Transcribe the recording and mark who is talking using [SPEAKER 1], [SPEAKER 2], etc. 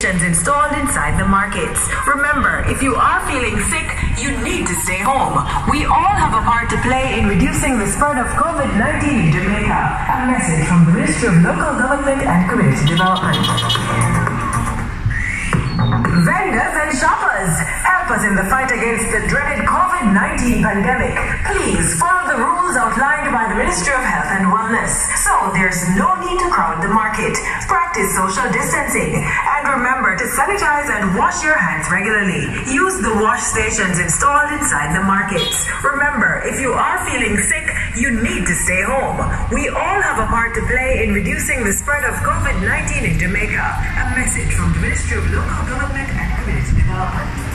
[SPEAKER 1] installed inside the markets. Remember, if you are feeling sick, you need to stay home. We all have a part to play in reducing the spread of COVID-19 in Jamaica. A message from the Ministry of Local Government and Community Development. Vendors and shoppers, help us in the fight against the dreaded COVID-19 pandemic. Please follow the rules outlined by the Ministry of Health and Wellness, so there's no need to crowd the market. Practice social distancing, and remember to sanitize and wash your hands regularly. Use the wash stations installed inside the markets. Remember, if you are feeling sick, you need to stay home. We all have a part to play in reducing the spread of COVID-19 in Jamaica. A message from the Ministry of Local Government and Community Development.